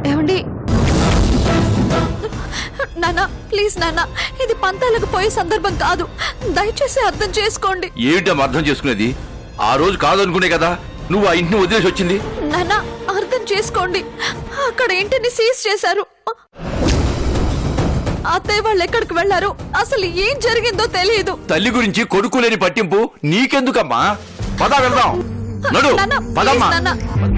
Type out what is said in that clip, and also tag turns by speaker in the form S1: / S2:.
S1: ఏమండి నాన్న, ప్లీజ్ నాన్న, ఇది పంతాలకు పోయే సందర్భం కాదు, దయచేసి అర్థం చేసుకోండి.
S2: ఏమిటం అర్థం చేసుకునేది? ఆ రోజు కాదనుకునే కదా నువ్వు ఆ ఇంటిని వదిలేసి వచ్చింది.
S1: నాన్న అర్థం చేసుకోండి, అక్కడ ఇంటిని సీజ్ చేశారు. అత్తయ్య వాళ్ళు ఎక్కడికి వెళ్లారు, అసలు ఏం జరిగిందో తెలియదు.
S2: తల్లి గురించి కొడుకు లేని పట్టింపు నీకెందుకమ్మా? పద వెళ్దాం. నడు, పదమ్మా.